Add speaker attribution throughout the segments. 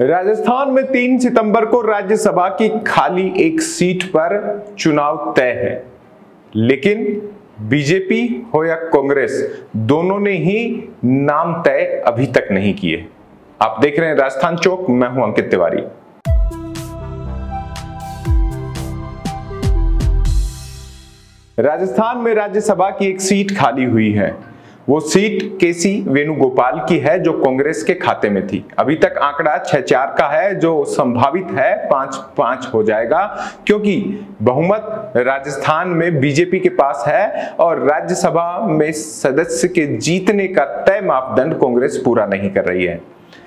Speaker 1: राजस्थान में 3 सितंबर को राज्यसभा की खाली एक सीट पर चुनाव तय है, लेकिन बीजेपी हो या कांग्रेस, दोनों ने ही नाम तय अभी तक नहीं किए। आप देख रहे हैं राजस्थान चौक, मैं हूं अंकित तिवारी। राजस्थान में राज्यसभा की एक सीट खाली हुई है। वो सीट केसी वेणुगोपाल की है, जो कांग्रेस के खाते में थी। अभी तक आंकड़ा 6-4 का है, जो संभावित है 5-5 हो जाएगा, क्योंकि बहुमत राजस्थान में बीजेपी के पास है और राज्यसभा में सदस्य के जीतने का तय मापदंड कांग्रेस पूरा नहीं कर रही है।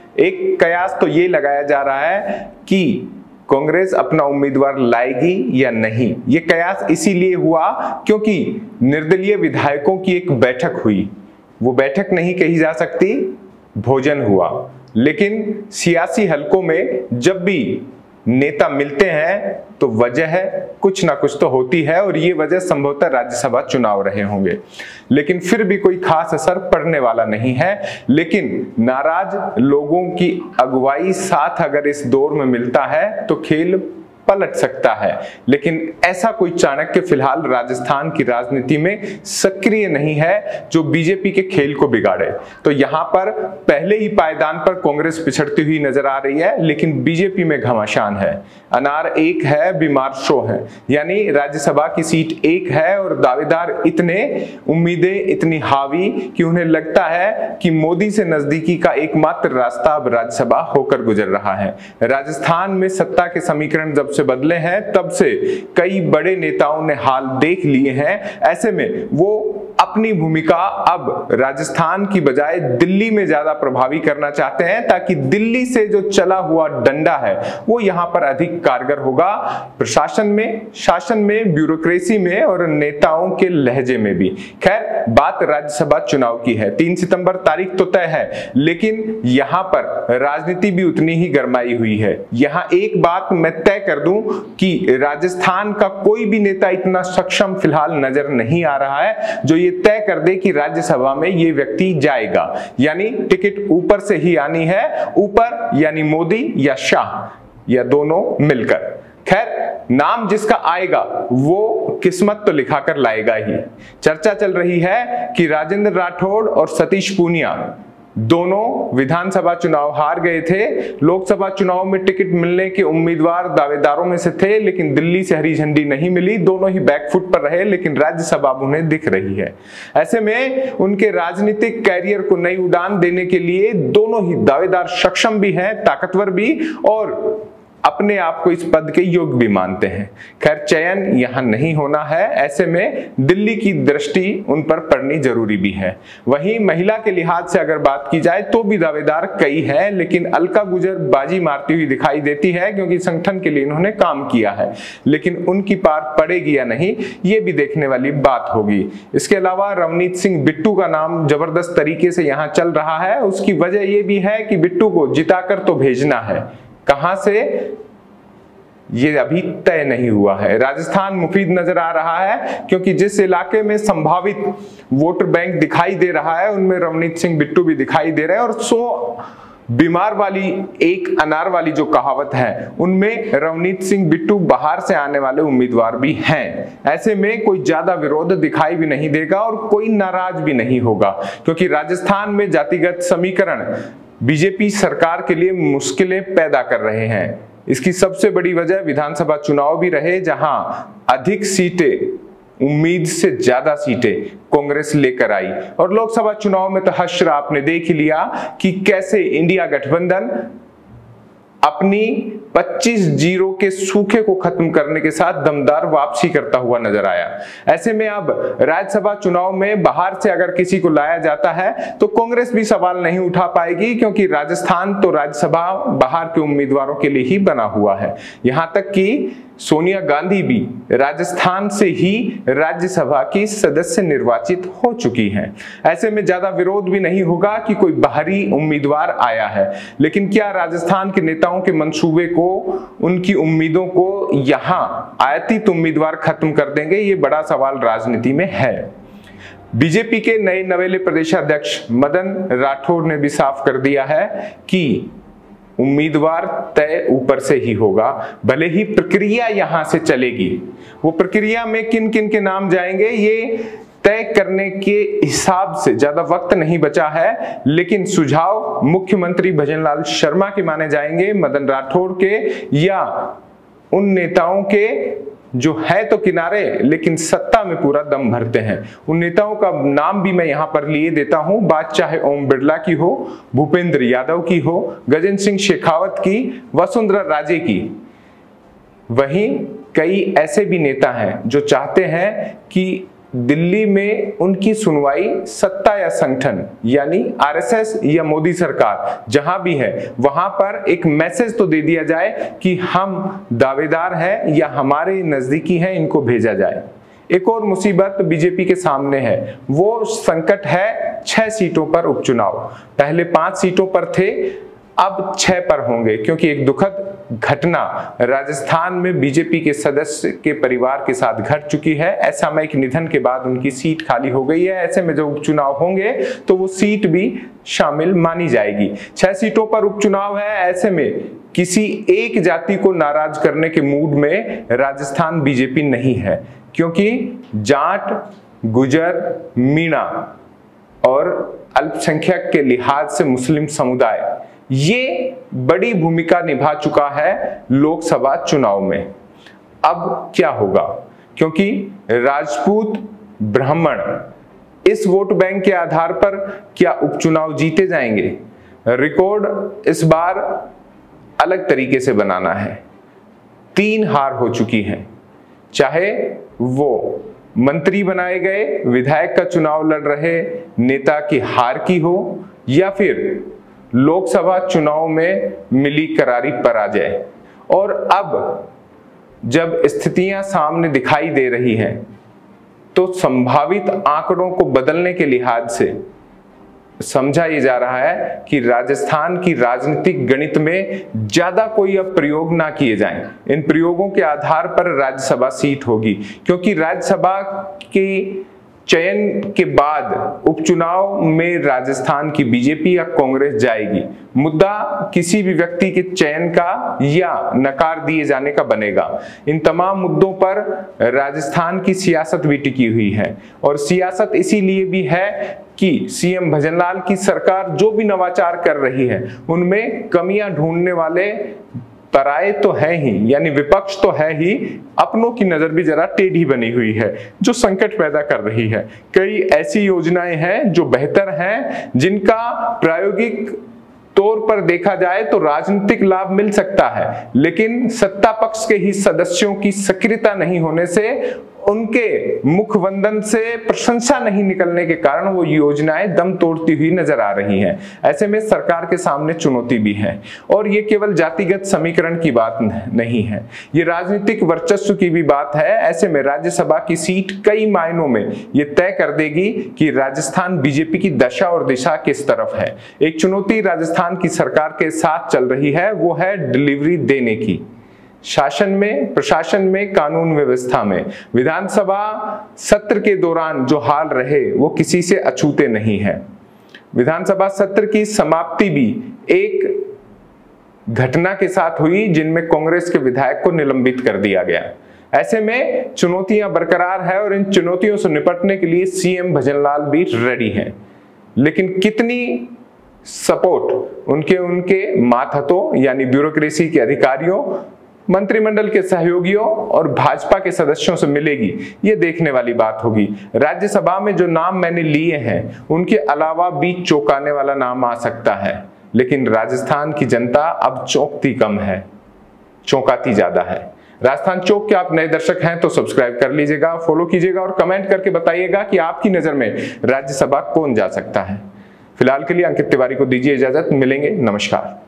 Speaker 1: एक कयास तो ये लगाया जा रहा है कि कांग्रेस अपना उम्मीदवार लाएगी या नहीं। ये कयास इसीलिए हुआ क्योंकि निर्दलीय विधायकों की एक बैठक हुई। वो बैठक नहीं कही जा सकती, भोजन हुआ। लेकिन सियासी हलकों में जब भी नेता मिलते हैं तो वजह है कुछ ना कुछ तो होती है, और ये वजह संभवतः राज्यसभा चुनाव रहे होंगे। लेकिन फिर भी कोई खास असर पड़ने वाला नहीं है। लेकिन नाराज लोगों की अगुवाई साथ अगर इस दौर में मिलता है तो खेल पलट सकता है। लेकिन ऐसा कोई चाणक्य फिलहाल राजस्थान की राजनीति में सक्रिय नहीं है जो बीजेपी के खेल को बिगाड़े। तो यहां पर पहले ही पायदान पर कांग्रेस पिछड़ती हुई नजर आ रही है, लेकिन बीजेपी में घमासान है। अनार एक है, बीमार 100 है। यानी राज्यसभा की सीट एक है और दावेदार इतने, उम्मीदें इतनी हावी कि उन्हें लगता है कि मोदी से नजदीकी का एकमात्र रास्ता अब राज्यसभा होकर गुजर रहा है। राजस्थान में सत्ता के समीकरण जब से बदले हैं, तब से कई बड़े नेताओं ने हाल देख लिए हैं। ऐसे में वो अपनी भूमिका अब राजस्थान की बजाय दिल्ली में ज्यादा प्रभावी करना चाहते हैं, ताकि दिल्ली से जो चला हुआ डंडा है वो यहां पर अधिक कारगर होगा, प्रशासन में, शासन में, ब्यूरोक्रेसी में और नेताओं के लहजे में भी। खैर, बात राज्यसभा चुनाव की है। 3 सितंबर तारीख तो तय है, लेकिन यहां पर राजनीति भी उतनी ही गरमाई हुई है। यहां एक बात मैं तय कर दूं कि राजस्थान का कोई भी नेता इतना सक्षम फिलहाल नजर नहीं आ रहा है जो ये तय कर दे कि राज्यसभा में ये व्यक्ति जाएगा। यानी टिकट ऊपर से ही आनी है, ऊपर यानी मोदी या शाह या दोनों मिलकर। खैर, नाम जिसका आएगा वो किस्मत तो लिखाकर लाएगा ही। चर्चा चल रही है कि राजेंद्र राठौड़ और सतीश पूनिया दोनों विधानसभा चुनाव हार गए थे। लोकसभा चुनाव में टिकट मिलने के उम्मीदवार दावेदारों में से थे, लेकिन दिल्ली से हरी झंडी नहीं मिली। दोनों ही बैकफुट पर रहे, लेकिन राज्यसभा उन्हें दिख रही है। ऐसे में उनके राजनीतिक कैरियर को नई उड़ान देने के लिए दोनों ही दावेदार सक्षम भी हैं, ताकतवर भी, और अपने आप को इस पद के योग्य भी मानते हैं। खैर, चयन यहां नहीं होना है। ऐसे में दिल्ली की दृष्टि उन पर पड़नी जरूरी भी है। वहीं महिला के लिहाज से अगर बात की जाए तो भी दावेदार कई हैं, लेकिन अलका गुजर बाजी मारती हुई दिखाई देती है, क्योंकि संगठन के लिए इन्होंने काम किया है। लेकिन उनकी पार पड़ेगी या नहीं, ये भी देखने वाली बात होगी। इसके अलावा रवनीत सिंह बिट्टू का नाम जबरदस्त तरीके से यहां चल रहा है। उसकी वजह यह भी है कि बिट्टू को जिताकर तो भेजना है, कहां से ये अभी तय नहीं हुआ है। राजस्थान मुफीद नजर आ रहा है, क्योंकि जिस इलाके में संभावित वोटर बैंक दिखाई दे रहा है उनमें रवनीत सिंह बिट्टू भी दिखाई दे रहे हैं, और 100 बीमार वाली एक अनार वाली जो कहावत है, उनमें रवनीत सिंह बिट्टू बाहर से आने वाले उम्मीदवार भी हैं। ऐसे में कोई ज्यादा विरोध दिखाई भी नहीं देगा और कोई नाराज भी नहीं होगा, क्योंकि राजस्थान में जातिगत समीकरण बीजेपी सरकार के लिए मुश्किलें पैदा कर रहे हैं। इसकी सबसे बड़ी वजह विधानसभा चुनाव भी रहे, जहां अधिक सीटें, उम्मीद से ज्यादा सीटें कांग्रेस लेकर आई। और लोकसभा चुनाव में तो हश्र आपने देख ही लिया कि कैसे इंडिया गठबंधन अपनी 25-0 के सूखे को खत्म करने के साथ दमदार वापसी करता हुआ नजर आया। ऐसे में अब राज्यसभा चुनाव में बाहर से अगर किसी को लाया जाता है तो कांग्रेस भी सवाल नहीं उठा पाएगी, क्योंकि राजस्थान तो राज्यसभा बाहर के उम्मीदवारों के लिए ही बना हुआ है। यहां तक कि सोनिया गांधी भी राजस्थान से ही राज्यसभा की सदस्य निर्वाचित हो चुकी हैं। ऐसे में ज्यादा विरोध भी नहीं होगा कि कोई बाहरी उम्मीदवार आया है। लेकिन क्या राजस्थान के नेताओं के मंसूबे को, उनकी उम्मीदों को यहां आयातित उम्मीदवार खत्म कर देंगे? ये बड़ा सवाल राजनीति में है। बीजेपी के नए नवेले प्रदेशाध्यक्ष मदन राठौड़ ने भी साफ कर दिया है कि उम्मीदवार तय ऊपर से ही होगा, भले ही प्रक्रिया यहां से चलेगी। वो प्रक्रिया में किन किन के नाम जाएंगे ये तय करने के हिसाब से ज्यादा वक्त नहीं बचा है, लेकिन सुझाव मुख्यमंत्री भजनलाल शर्मा के माने जाएंगे, मदन राठौड़ के या उन नेताओं के जो है तो किनारे लेकिन सत्ता में पूरा दम भरते हैं। उन नेताओं का नाम भी मैं यहां पर लिए देता हूं, बात चाहे ओम बिरला की हो, भूपेंद्र यादव की हो, गजेंद्र सिंह शेखावत की, वसुंधरा राजे की। वहीं कई ऐसे भी नेता हैं जो चाहते हैं कि दिल्ली में उनकी सुनवाई सत्ता या संगठन यानी आरएसएस या मोदी सरकार जहां भी है वहां पर एक मैसेज तो दे दिया जाए कि हम दावेदार हैं या हमारे नजदीकी हैं, इनको भेजा जाए। एक और मुसीबत बीजेपी के सामने है, वो संकट है 6 सीटों पर उपचुनाव। पहले 5 सीटों पर थे, अब 6 पर होंगे, क्योंकि एक दुखद घटना राजस्थान में बीजेपी के सदस्य के परिवार के साथ घट चुकी है। असामयिक निधन के बाद उनकी सीट खाली हो गई है। ऐसे में जब उपचुनाव होंगे तो वो सीट भी शामिल मानी जाएगी। 6 सीटों पर उपचुनाव है, ऐसे में किसी एक जाति को नाराज करने के मूड में राजस्थान बीजेपी नहीं है, क्योंकि जाट, गुजर, मीणा और अल्पसंख्यक के लिहाज से मुस्लिम समुदाय ये बड़ी भूमिका निभा चुका है लोकसभा चुनाव में। अब क्या होगा, क्योंकि राजपूत, ब्राह्मण इस वोट बैंक के आधार पर क्या उपचुनाव जीते जाएंगे? रिकॉर्ड इस बार अलग तरीके से बनाना है। 3 हार हो चुकी हैं, चाहे वो मंत्री बनाए गए, विधायक का चुनाव लड़ रहे नेता की हार की हो, या फिर लोकसभा चुनाव में मिली करारी पराजय। और अब जब स्थितियां सामने दिखाई दे रही हैं तो संभावित आंकड़ों को बदलने के लिहाज से समझा ये जा रहा है कि राजस्थान की राजनीतिक गणित में ज्यादा कोई अब प्रयोग ना किए जाएं। इन प्रयोगों के आधार पर राज्यसभा सीट होगी, क्योंकि राज्यसभा की चयन के बाद उपचुनाव में राजस्थान की बीजेपी या कांग्रेस जाएगी। मुद्दा किसी भी व्यक्ति के चयन का या नकार दिए जाने का बनेगा। इन तमाम मुद्दों पर राजस्थान की सियासत भी टिकी हुई है, और सियासत इसीलिए भी है कि सीएम भजनलाल की सरकार जो भी नवाचार कर रही है उनमें कमियां ढूंढने वाले पराये तो है ही, यानी विपक्ष तो है ही, अपनों की नजर भी जरा टेढ़ी बनी हुई है, जो संकट पैदा कर रही है। कई ऐसी योजनाएं हैं जो बेहतर हैं, जिनका प्रायोगिक तौर पर देखा जाए तो राजनीतिक लाभ मिल सकता है, लेकिन सत्ता पक्ष के ही सदस्यों की सक्रियता नहीं होने से, उनके मुखवंदन से प्रशंसा नहीं निकलने के कारण वो योजनाएं दम तोड़ती हुई नजर आ रही हैं। ऐसे में सरकार के सामने चुनौती भी है, और ये केवल जातिगत समीकरण की बात नहीं है, ये राजनीतिक वर्चस्व की भी बात है। ऐसे में राज्यसभा की सीट कई मायनों में ये तय कर देगी कि राजस्थान बीजेपी की दशा और दिशा किस तरफ है। एक चुनौती राजस्थान की सरकार के साथ चल रही है, वो है डिलीवरी देने की। शासन में, प्रशासन में, कानून व्यवस्था में। विधानसभा सत्र के दौरान जो हाल रहे वो किसी से अछूते नहीं है। विधानसभा सत्र की समाप्ति भी एक घटना के साथ हुई जिनमें कांग्रेस के विधायक को निलंबित कर दिया गया। ऐसे में चुनौतियां बरकरार है, और इन चुनौतियों से निपटने के लिए सीएम भजनलाल भी रेडी हैं। लेकिन कितनी सपोर्ट उनके मातहतों यानी ब्यूरोक्रेसी के अधिकारियों, मंत्रिमंडल के सहयोगियों और भाजपा के सदस्यों से मिलेगी, ये देखने वाली बात होगी। राज्यसभा में जो नाम मैंने लिए हैं उनके अलावा भी चौंकाने वाला नाम आ सकता है, लेकिन राजस्थान की जनता अब चौंकती कम है, चौंकाती ज्यादा है। राजस्थान चौक के आप नए दर्शक हैं तो सब्सक्राइब कर लीजिएगा, फॉलो कीजिएगा और कमेंट करके बताइएगा कि आपकी नजर में राज्यसभा कौन जा सकता है। फिलहाल के लिए अंकित तिवारी को दीजिए इजाजत, मिलेंगे, नमस्कार।